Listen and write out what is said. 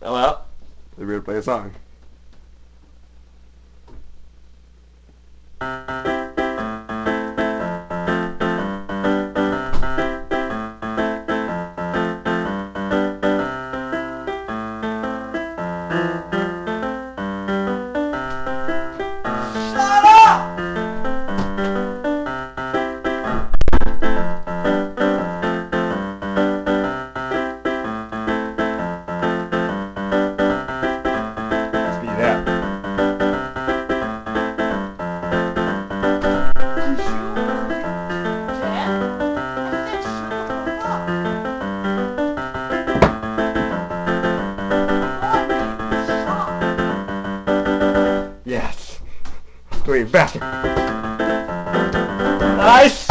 Well, Then we're gonna play a song. Speed it up. Yes. Wait, faster. Nice.